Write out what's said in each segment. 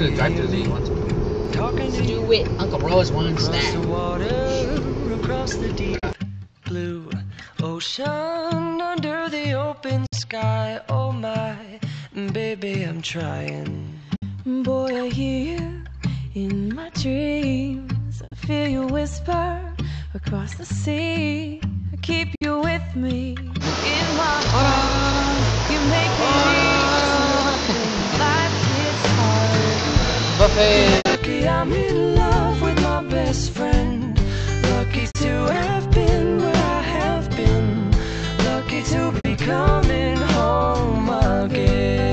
to the drive-thru if you want to. Do it. Uncle Rose wants that. Across the deep blue ocean, under the open sky. Oh my, baby, I'm trying. Boy, I hear you in my dreams. I feel you whisper across the sea. I keep you with me in my heart. You make me feel life gets hard. Buffet. Lucky I'm in love with my best friend. Lucky to have been where I have been. Lucky to be coming home again.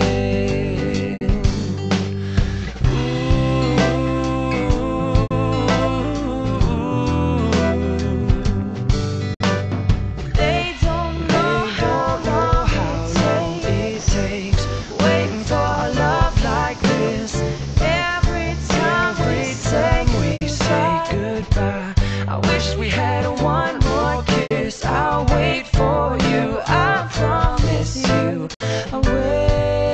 They don't know how long it takes waiting for a love like this. Every time we say goodbye, I wish we had one more kiss. I'll wait for you, I promise you I will.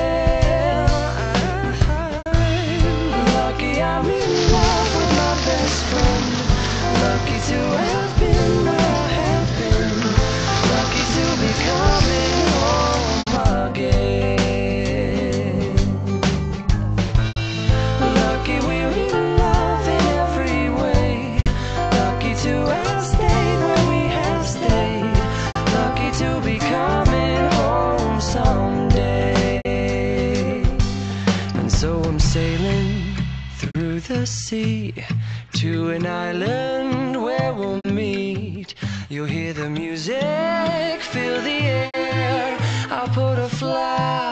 Lucky I'm in love with my best friend. Lucky to have been where I have been. Lucky to be coming home again. Lucky we're in love in every way. Lucky to have stayed where we have stayed. Lucky to be coming home someday. And so I'm sailing through the sea to an island where we'll meet. You'll hear the music, feel the air. I'll put a flag